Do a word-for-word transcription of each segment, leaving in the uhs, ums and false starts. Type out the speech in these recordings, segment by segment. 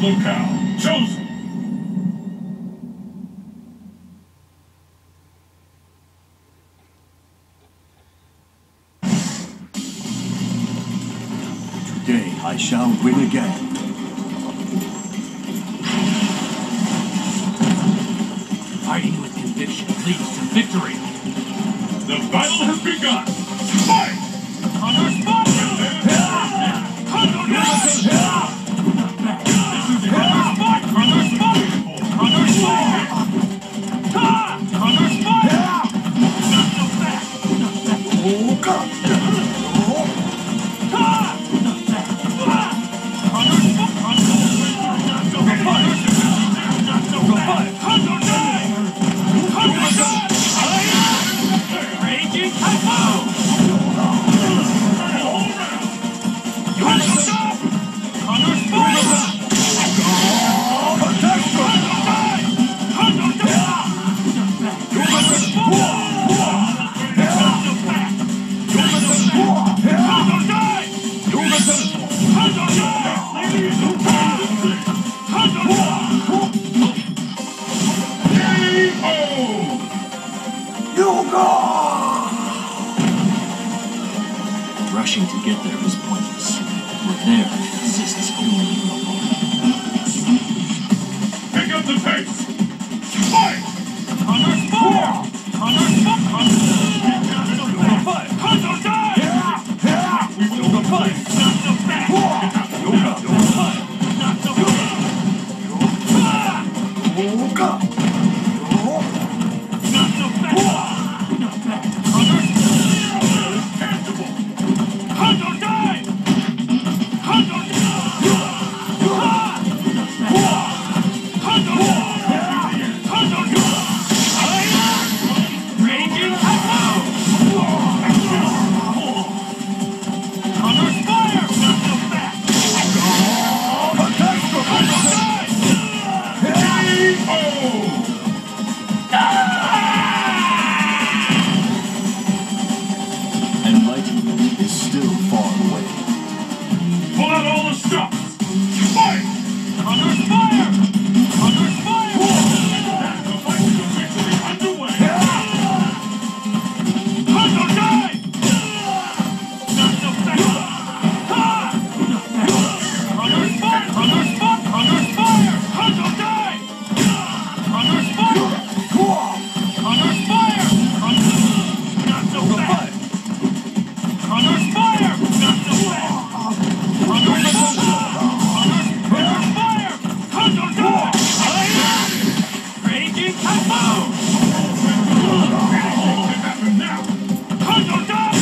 Locale chosen. Today I shall win again. Fighting with conviction leads to victory. The battle has begun. Fight! Hunter spot! Hunter dash! This is Hunter spot! Hunter spot! Hunter spot! Ha! Hunter spot! Not so fast! Not fast! Oh, God! Ha! Not fast! Hunter spot! Hunter not so fast! Not so fast! Hunter dash! Hunter dash! Raging Typho! Rushing to get there is pointless. We're there consists only in the moment. Pick up the pace! Fight! Hunter fire! Hunter fire! Hunter fire! Hunter die! We will the fight! Not so fast! Yoga! Yoga fire! Not so fast! Yoga! Not so fast! Not fast! Hunter! Tangible! Hunter die! Hunter die! Hunter die! Hunter die! Raging Typho! Hunter's fire! Not so fast! Hunter die! K O! Enlightenment is still far away. Pull out all the stops! Fight! Hunter's fire! Hunter's fire! The fight is officially underway! Hunter die! Not so fast! Ha! Not fast! Hunter's fire! Hunter's fire! Hunter's fire! Hunter die! Hunter's fire! Hunter's fire! Hunter... Not so fast! Hunter's fire! Not so fast! Hunter's fire! Hunter's fire! Hunter die! Raging Typho! Anything can happen now! Hunter die!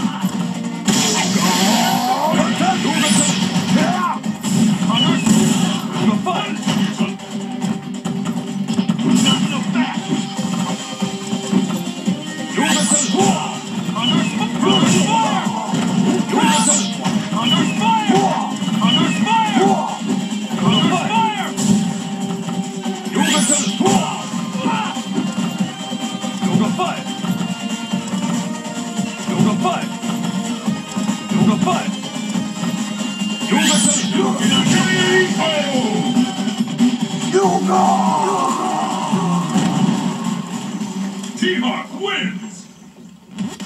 Hunter's the fight! Not so fast! Hunter's Hunter's fire! Hunter's fire! Hunter's fire! Hunter's fire! Yoga fire! Yoga fire! Yoga fire! Yoga K O! T-Hawk wins!